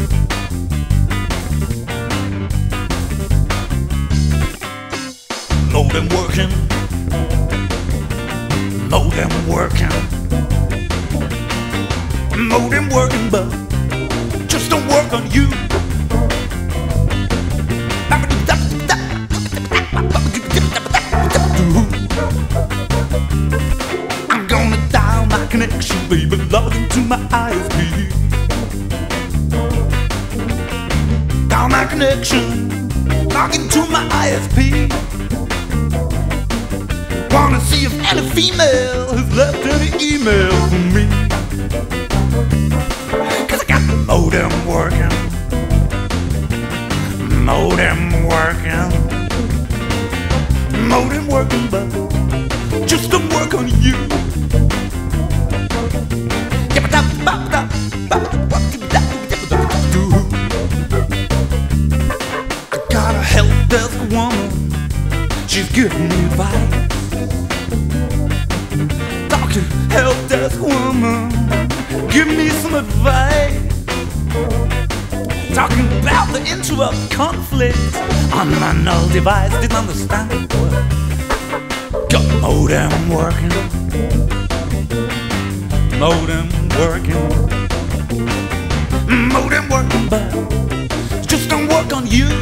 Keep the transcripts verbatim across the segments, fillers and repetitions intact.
Modem working, modem working, modem working, but just don't work on you. I'm gonna dial my connection, baby, log into my I S P. Dial my connection, log into my I S P. Wanna see if any female has left any email for me. Cause I got the modem working, modem working, modem working, but just don't work on you. I got a help desk woman, she's giving me advice. Talking help desk woman, give me some advice. Talking about the interrupt conflict on my null device. Didn't understand the word. Got modem working, modem working, modem working, but just don't work on you.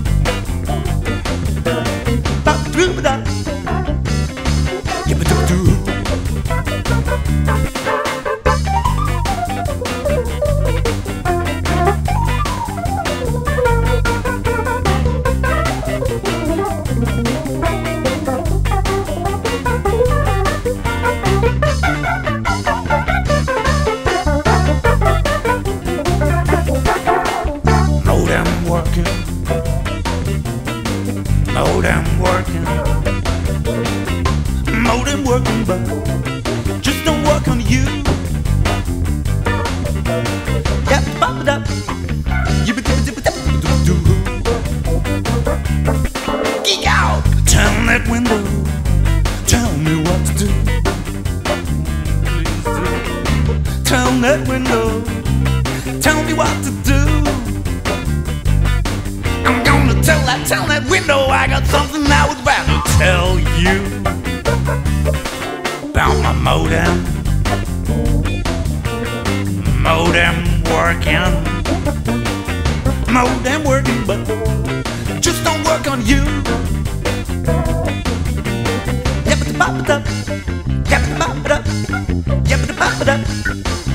Modem working, modem working, modem working, but just don't work on you. Yep, pop it up. Geek out. Turn that window. Tell me what to do. Please do. Turn that window. Tell me what to do. I'm gonna tell that, tell that window I got something I would rather tell you about my modem, modem working, modem working, but just don't work on you. Yep, pop it up, yep, pop it up, yep, pop it up.